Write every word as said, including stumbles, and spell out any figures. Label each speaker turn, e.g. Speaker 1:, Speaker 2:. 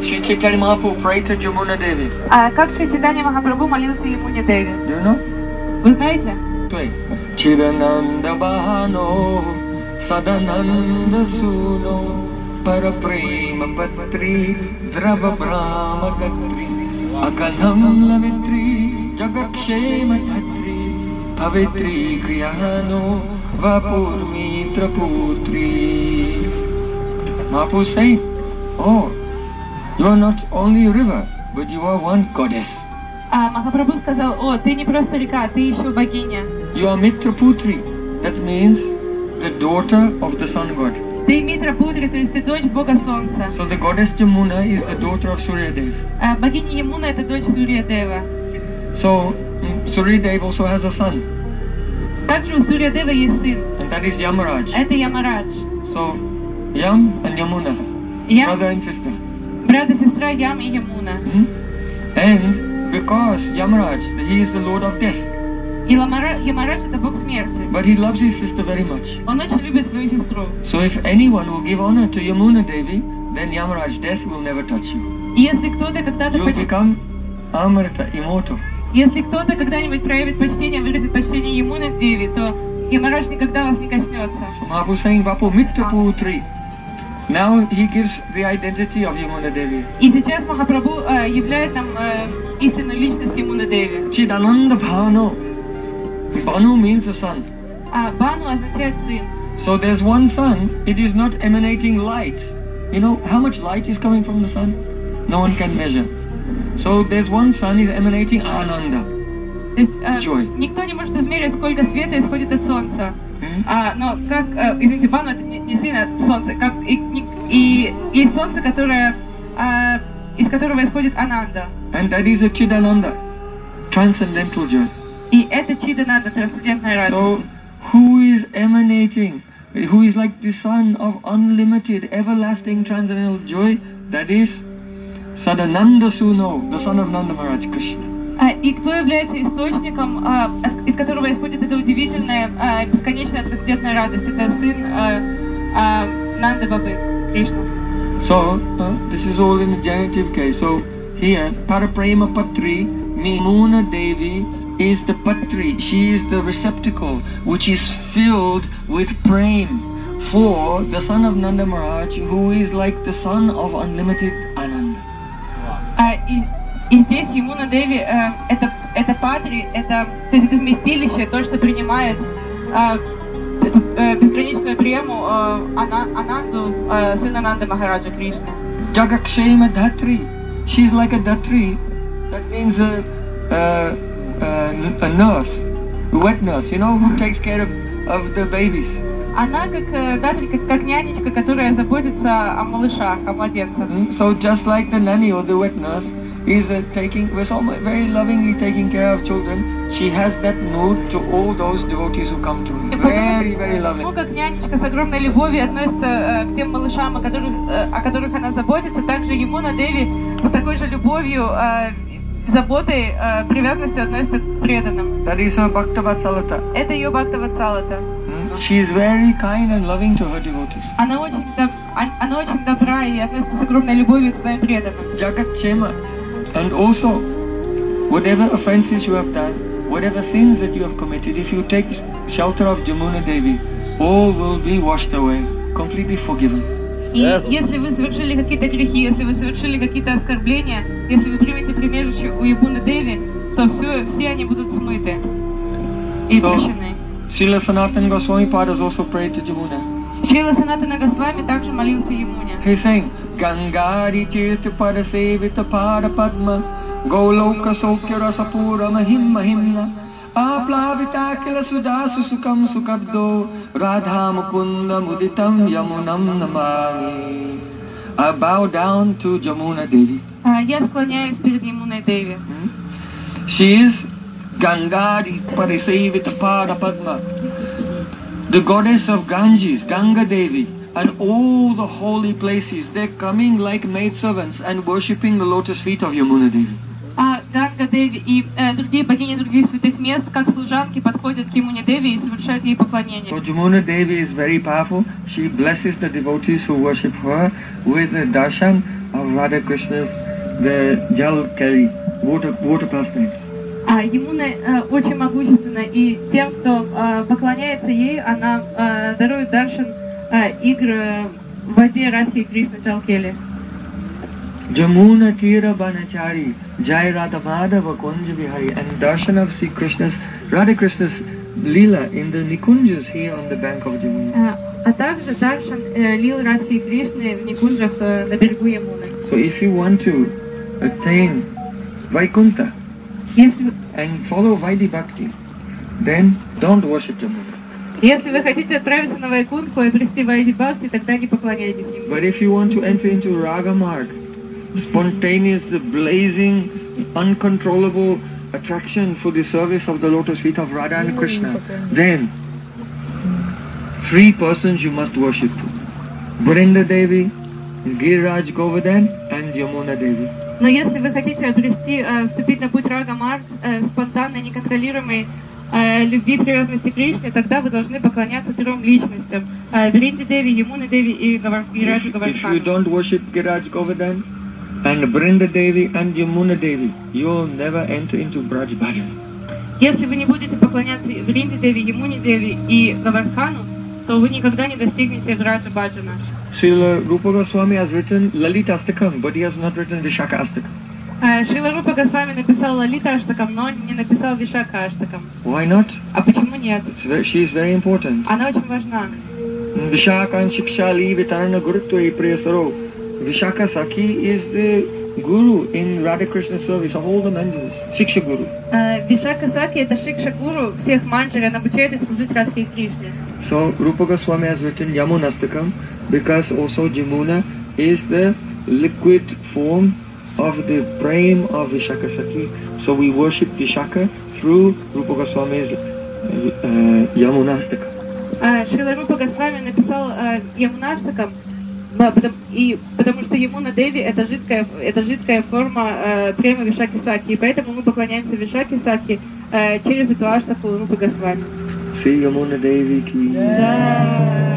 Speaker 1: Shri Chaitanya Mahaprabhu prayed to Yamuna Devi.
Speaker 2: А как Шри Чайтанья Махапрабху молился Ямуне Деви?
Speaker 1: Do you know?
Speaker 2: Вы знаете?
Speaker 1: Play. Chidananda Bahano Sadananda Suno Paraprema Patri Drava Brahma Gatri Akanam Lavitri Jagakshema Tatri Pavitri Kriyano Vapur Mitra Putri. Mahaprabhu saying, oh, you are not only a river, but you are one goddess.
Speaker 2: А Махапрабху сказал: о, ты не просто река, ты еще богиня.
Speaker 1: You are Mitra Putri. That means the daughter of the sun god.
Speaker 2: Ты Митра Путри, то есть ты дочь бога солнца.
Speaker 1: So the goddess Yamuna is the daughter of Suryadev.
Speaker 2: А богиня Ямуна — это дочь Сурья-дева.
Speaker 1: So mm, Suryadev also has a son.
Speaker 2: Также у Сурья-девы есть сын.
Speaker 1: And that is Yamaraj.
Speaker 2: Это Ямарадж.
Speaker 1: So Yam and Yamuna,
Speaker 2: Ям,
Speaker 1: brother and sister.
Speaker 2: брат и сестра Ям и Ямуна.
Speaker 1: Hmm? And because Yamaraj, he is the lord of death.
Speaker 2: И Ламара, Ямарадж — это бог смерти.
Speaker 1: But he loves his sister very much.
Speaker 2: Он очень любит свою сестру.
Speaker 1: So if anyone will give honor to Yamuna Devi, then Yamaraj death will never touch you.
Speaker 2: И если кто-то когда-то
Speaker 1: You will
Speaker 2: поч...
Speaker 1: become Amrita, immortal.
Speaker 2: если кто-то когда-нибудь проявит почтение, выразит почтение Ямуне Деви, то Ямарадж никогда вас не коснется.
Speaker 1: Mahaprabhu saying Vapu Mitra Putri. Now he gives the identity of Yamuna Devi.
Speaker 2: И сейчас Махапрабху э, являет нам э, истинную личность Ямуны Деви.
Speaker 1: Chidananda Bhano. Bhanu means a sun.
Speaker 2: А Бану означает сын.
Speaker 1: So there's one sun, it is not emanating light. You know how much light is coming from the sun? No one can measure. So there's one sun is emanating Ananda.
Speaker 2: То есть э,
Speaker 1: Joy.
Speaker 2: никто не может измерить, сколько света исходит от солнца.
Speaker 1: Hmm?
Speaker 2: А, но как, э, извините, Бану — это не, не сын, а солнце. Как, и, не- и есть солнце, которое, э, из которого исходит Ананда.
Speaker 1: And that is a Chidananda, transcendental joy.
Speaker 2: И это Чидананда, трансцендентная радость.
Speaker 1: So who is emanating, who is like the sun of unlimited, everlasting, transcendental joy? That is Sadananda Suno, the son of Nanda Maharaj Krishna.
Speaker 2: А, и кто является источником, а, от, из которого исходит эта удивительная, а, бесконечная трансцендентная радость? Это сын а, а, Нанды Бабы, Кришна.
Speaker 1: So uh, this is all in the genitive case. So here, Paraprema Patri, Yamuna Devi is the Patri. She is the receptacle which is filled with prem for the son of Nanda Maharaj, who is like the son of unlimited Ananda.
Speaker 2: А, и, и здесь Ямуна Деви э, это, это патри, это, то есть это вместилище, то, что принимает э, эту э, безграничную прему э, Ана, Ананду, э, сына Нанды Махараджа Кришны.
Speaker 1: Jagakshema Dhatri. She's like a Dhatri. That means a, a, a, a nurse, a wet nurse, you know, who takes care of, of the babies.
Speaker 2: Она как, э, Датри, как, как нянечка, которая заботится о малышах, о младенцах.
Speaker 1: Mm, So just like the nanny or the wet nurse is uh, taking, was almost very lovingly taking care of children, she has that mood to all those devotees who come to her. Very, very loving.
Speaker 2: Ну, как нянечка с огромной любовью относится э, к тем малышам, о которых, э, о которых она заботится, также Ямуна Деви с такой же любовью, э, заботой, э, привязанностью относится к преданным.
Speaker 1: That is her Bhaktavatsalata.
Speaker 2: Это ее Бхактаватсалата.
Speaker 1: Mm, She is very kind and loving to her devotees.
Speaker 2: Она очень, доб- он- она очень добра и относится с огромной любовью к своим преданным.
Speaker 1: Jagat Chema. And also, whatever offenses you have done, whatever sins that you have committed, if you take shelter of Yamuna Devi, all will be washed away, completely forgiven.
Speaker 2: И если вы совершили какие-то грехи, если вы совершили какие-то оскорбления, если вы примете прибежище у Ямуны Деви, то все, все они будут смыты и
Speaker 1: So-
Speaker 2: прощены.
Speaker 1: Srila Sanatana Goswami Padas also prayed to Yamuna.
Speaker 2: Шрила Санатана Госвами также молился Ямуне.
Speaker 1: He's saying, Gangari Tirtha Parasevita Pada Padma Goloka Sokya Rasapura Mahim Mahimna Aplavita Kila Sudasu Sukam Sukabdo Radha Mukunda Muditam Yamunam Namani. I bow down to Yamuna Devi.
Speaker 2: А, Я склоняюсь перед Ямуной Деви.
Speaker 1: She is Gangari Parasevita Pada Padma, the goddess of Ganges, Ganga Devi, and all the holy places. They're coming like maidservants and worshipping the lotus feet of Yamuna Devi.
Speaker 2: А Ганга Деви и э, другие богини других святых мест, как служанки, подходят к Ямуне Деви и совершают ей поклонение.
Speaker 1: So Yamuna Devi is very powerful. She blesses the devotees who worship her with the darshan of Radha Krishna's the Jal Kali, water, water pastimes.
Speaker 2: А Ямуна э, очень могущественна, и тем, кто э, поклоняется ей, она э, дарует даршан э, игр э, в воде Раси Кришна Джалкели.
Speaker 1: Jamuna Tira Banachari, Jai Radha Madhava Kunja Vihari, and darshan of Sri Krishna's, Radha Krishna's Leela in the Nikunjas here on the bank of Jamuna.
Speaker 2: А также даршан э, лил Раси Кришны в Никунджах э, на берегу Ямуны.
Speaker 1: So if you want to attain Vaikuntha
Speaker 2: Если,
Speaker 1: and follow Vaidhi Bhakti, then don't worship Jamuna.
Speaker 2: если вы хотите отправиться на Вайкунтху и обрести Вайди Бхакти, тогда не поклоняйтесь ему.
Speaker 1: But if you want to enter into Raga Marg, spontaneous, blazing, uncontrollable attraction for the service of the lotus feet of Radha and Krishna, then three persons you must worship to: Brinda Devi, Giriraj Govardhan and Yamuna Devi.
Speaker 2: Но если вы хотите обрести, э, вступить на путь Рага Марг, э, спонтанной, неконтролируемой э, любви, привязанности к Кришне, тогда вы должны поклоняться трем личностям: э, Бринди Деви, Ямуна Деви и Гираджу
Speaker 1: If, if you
Speaker 2: Гавардхану.
Speaker 1: don't worship Giriraj Govardhan and Brinda Devi and Yamuna Devi, you'll never enter into Braj Bhajan.
Speaker 2: Если вы не будете поклоняться Бринди Деви, Ямуне Деви и Гавардхану, то вы никогда не достигнете Браджа Баджана.
Speaker 1: Srila Rupa Goswami has written Lalita Astakam, but he has not written Vishaka Astakam.
Speaker 2: Э, Шрила Рупа Госвами написал Лалита Аштакам, но не написал Вишака Аштакам.
Speaker 1: Why not?
Speaker 2: А почему нет?
Speaker 1: It's very, she is very important.
Speaker 2: Она очень важна.
Speaker 1: Vishaka and Shikshali Vitarana Gurutva Priyasaro. Vishaka Saki is the guru in Radha Krishna service of all the manjars, Shiksha Guru.
Speaker 2: Э, Вишака Саки — это Шикша Гуру всех манджари, она обучает их служить Радхе и Кришне.
Speaker 1: So Rupa Goswami has written Yamunastakam because also Jamuna is the liquid form of the prem of Vishaka Saki. So we worship Vishaka through Rupa Goswami's uh, Yamunastakam.
Speaker 2: Э, Шрила Рупа Госвами написал э, Ямунаштакам, ба- потому, и, потому что Ямуна Деви — это жидкая, это жидкая форма э, према Вишаки Саки, и поэтому мы поклоняемся Вишаки Саки э, через эту аштаку Рупы Госвами.
Speaker 1: Sri Yamuna Devi ki.
Speaker 2: Да.